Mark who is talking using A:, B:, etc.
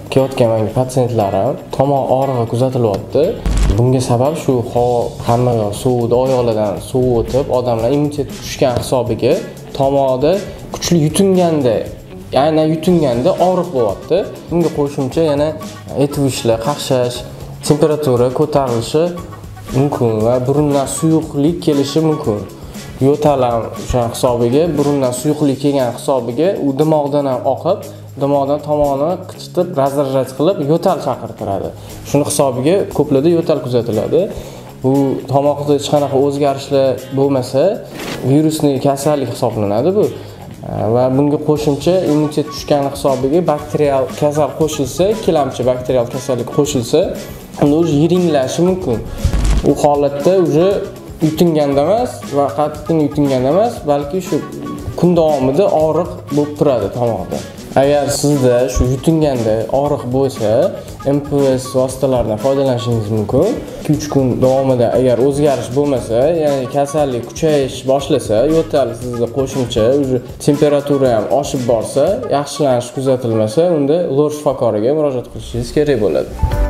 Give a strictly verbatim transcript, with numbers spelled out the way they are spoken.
A: kelayotgan menga patsientlarim tomoq og'rig'i kuzatilyapti. Bunga sabab shu hamma yoq suvni oyoqlardan suv o'tib, odamlar immunitet tushgan hisobiga tomoqda kuchli yutunganda, ya'ni yutunganda og'riq bo'lyapti. Bunga qo'shimcha yana etvishlar, qaqshash, temperatura ko'tarilishi mumkin va burundan suyuqlik kelishi mumkin. Yo'tal ham o'sha hisobiga, burundan suyuqlik kelgan hisobiga u dimoqdan ham oqib, dimoqdan tomoqni qichitib, razrajat qilib yo'tal chaqirtiradi. Shuni hisobiga ko'plarda yo'tal kuzatiladi. Bu tomoqda hech qanaqa o'zgarishlar bo'lmasa, virusli kasallik hisoblanadi bu. Va bunga qo'shimcha immunitet tushgani hisobiga bakterial kasal qo'shilsa, ikkilamchi bakterial kasallik qo'shilsa, unda o'zi yiringlashi mumkin. U holatda o'zi yutinganda emas va qattiq yutinganda emas, balki shu kun davomida og'riq bo'lib turadi tomoqda. Agar sizda shu yutinganda og'riq bo'lsa, M P S vositalaridan foydalanishingiz mumkin. ikki uch kun davomida agar o'zgarish bo'lmasa, ya'ni kasallik kuchayish boshlasa, yo'tal sizda qo'shimcha o'zi temperatura ham oshib borsa, yaxshilanish kuzatilmasa, unda lor shifokoriga murojaat qilishingiz kerak bo'ladi.